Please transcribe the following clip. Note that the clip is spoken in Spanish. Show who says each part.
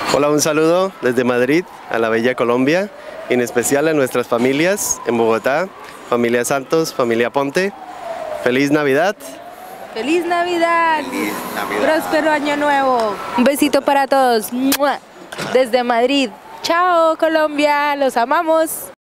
Speaker 1: Hola, un saludo desde Madrid a la bella Colombia, en especial a nuestras familias en Bogotá, familia Santos, familia Ponte. ¡Feliz Navidad!
Speaker 2: ¡Feliz Navidad!
Speaker 1: ¡Feliz Navidad!
Speaker 2: ¡Próspero Año Nuevo! Un besito para todos. ¡Mua! Desde Madrid. ¡Chao, Colombia! ¡Los amamos!